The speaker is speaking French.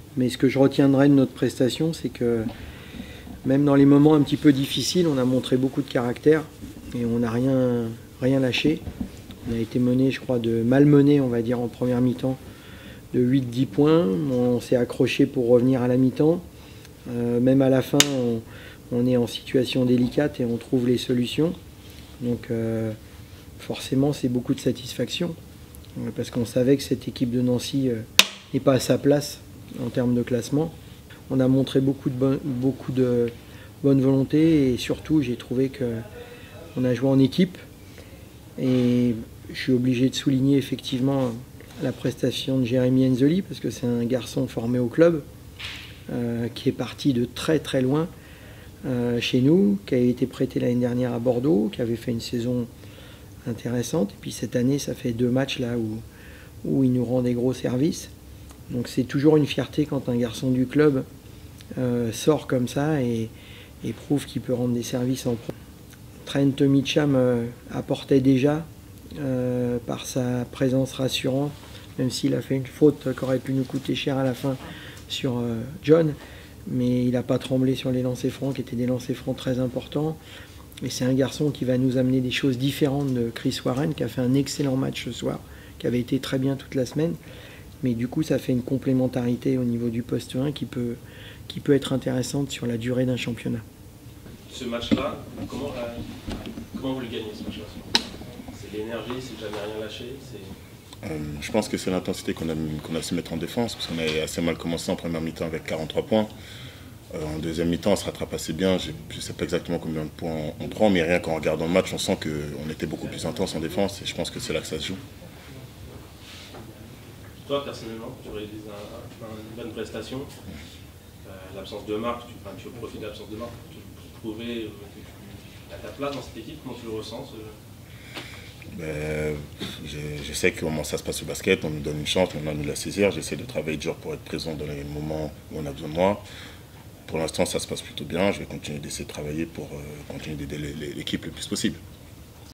Mais ce que je retiendrai de notre prestation, c'est que même dans les moments un petit peu difficiles, on a montré beaucoup de caractère et on n'a rien lâché. On a été mené, je crois, malmené, on va dire, en première mi-temps, de 8-10 points. On s'est accroché pour revenir à la mi-temps. Même à la fin, on est en situation délicate et on trouve les solutions. Donc forcément, c'est beaucoup de satisfaction. Parce qu'on savait que cette équipe de Nancy n'est pas à sa place en termes de classement. On a montré beaucoup de bonne volonté et surtout, j'ai trouvé qu'on a joué en équipe. Et je suis obligé de souligner effectivement la prestation de Jérémy Enzeli parce que c'est un garçon formé au club qui est parti de très très loin chez nous, qui a été prêté l'année dernière à Bordeaux, qui avait fait une saison intéressante. Et puis cette année, ça fait 2 matchs là où il nous rend des gros services. Donc c'est toujours une fierté quand un garçon du club sort comme ça et prouve qu'il peut rendre des services en pro. Trent Mitcham apportait déjà par sa présence rassurante, même s'il a fait une faute qui aurait pu nous coûter cher à la fin sur John, mais il n'a pas tremblé sur les lancers francs qui étaient des lancers francs très importants. Et c'est un garçon qui va nous amener des choses différentes de Chris Warren, qui a fait un excellent match ce soir, qui avait été très bien toute la semaine. Mais du coup, ça fait une complémentarité au niveau du poste 1 qui peut être intéressante sur la durée d'un championnat. Ce match-là, comment vous le gagnez ce match-là? C'est l'énergie, c'est jamais rien lâché. Je pense que c'est l'intensité qu'on a su mettre en défense, parce qu'on a assez mal commencé en première mi-temps avec 43 points. En deuxième mi-temps, on se rattrape assez bien. Je ne sais pas exactement combien de points on prend, mais rien qu'en regardant le match, on sent qu'on était beaucoup plus intense en défense, et je pense que c'est là que ça se joue. Toi, personnellement, tu réalises une bonne prestation. L'absence de marque, tu profites de l'absence de marque pour trouver ta place dans cette équipe. Comment tu le ressens Je sais comment ça se passe au basket, on nous donne une chance, on a nous la saisir. J'essaie de travailler dur pour être présent dans les moments où on a besoin de moi. Pour l'instant, ça se passe plutôt bien. Je vais continuer d'essayer de travailler pour continuer d'aider l'équipe le plus possible.